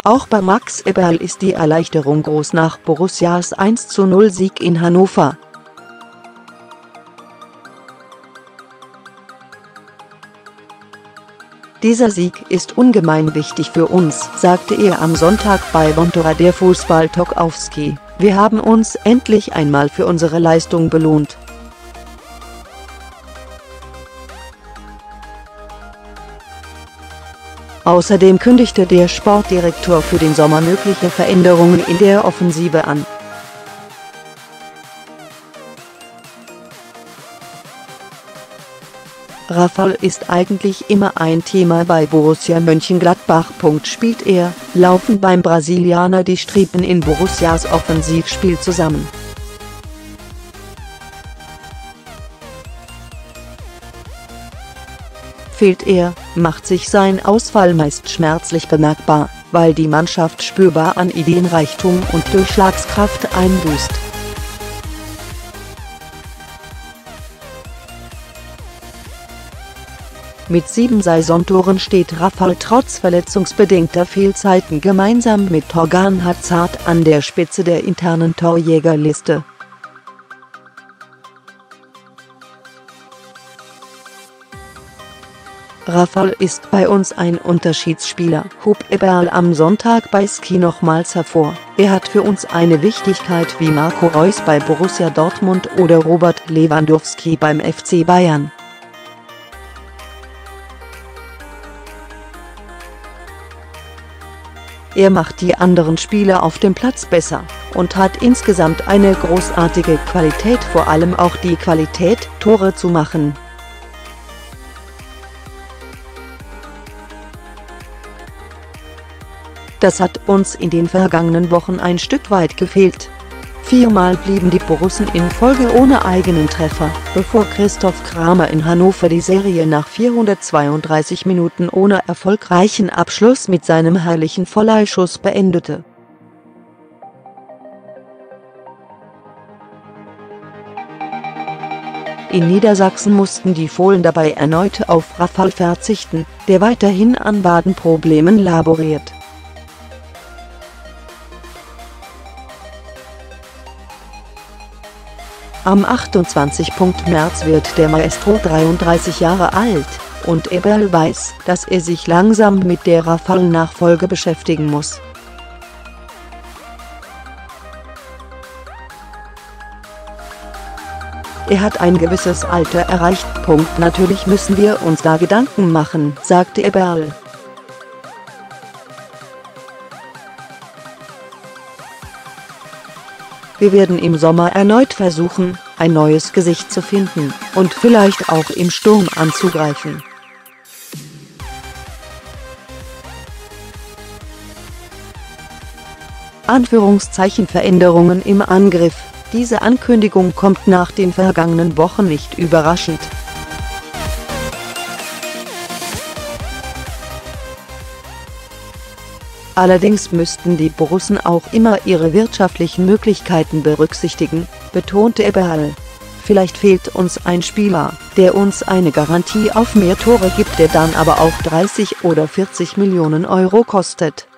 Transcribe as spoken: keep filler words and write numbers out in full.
Auch bei Max Eberl ist die Erleichterung groß nach Borussias eins zu null Sieg in Hannover. Dieser Sieg ist ungemein wichtig für uns, sagte er am Sonntag bei Bontora der Fußball-Talk auf Sky. Wir haben uns endlich einmal für unsere Leistung belohnt. Außerdem kündigte der Sportdirektor für den Sommer mögliche Veränderungen in der Offensive an. Rafal ist eigentlich immer ein Thema bei Borussia Mönchengladbach. Spielt er, laufen beim Brasilianer die Striemen in Borussias Offensivspiel zusammen. Fehlt er, macht sich sein Ausfall meist schmerzlich bemerkbar, weil die Mannschaft spürbar an Ideenreichtum und Durchschlagskraft einbüßt. Mit sieben Saisontoren steht Rafal trotz verletzungsbedingter Fehlzeiten gemeinsam mit Thorgan Hazard an der Spitze der internen Torjägerliste. Rafal ist bei uns ein Unterschiedsspieler, hob Eberl am Sonntag bei Sky nochmals hervor. Er hat für uns eine Wichtigkeit wie Marco Reus bei Borussia Dortmund oder Robert Lewandowski beim F C Bayern. Er macht die anderen Spieler auf dem Platz besser und hat insgesamt eine großartige Qualität, vor allem auch die Qualität, Tore zu machen. Das hat uns in den vergangenen Wochen ein Stück weit gefehlt. Viermal blieben die Borussen in Folge ohne eigenen Treffer, bevor Christoph Kramer in Hannover die Serie nach vierhundertzweiunddreißig Minuten ohne erfolgreichen Abschluss mit seinem herrlichen Volleyschuss beendete. In Niedersachsen mussten die Fohlen dabei erneut auf Rafal verzichten, der weiterhin an Wadenproblemen laboriert. Am achtundzwanzigsten März wird der Maestro dreiunddreißig Jahre alt, und Eberl weiß, dass er sich langsam mit der Rafal-Nachfolge beschäftigen muss. Er hat ein gewisses Alter erreicht. Natürlich müssen wir uns da Gedanken machen, sagte Eberl. Wir werden im Sommer erneut versuchen, ein neues Gesicht zu finden und vielleicht auch im Sturm anzugreifen. Anführungszeichen Veränderungen im Angriff. Diese Ankündigung kommt nach den vergangenen Wochen nicht überraschend. Allerdings müssten die Borussen auch immer ihre wirtschaftlichen Möglichkeiten berücksichtigen, betonte Eberl. Vielleicht fehlt uns ein Spieler, der uns eine Garantie auf mehr Tore gibt, der dann aber auch dreißig oder vierzig Millionen Euro kostet.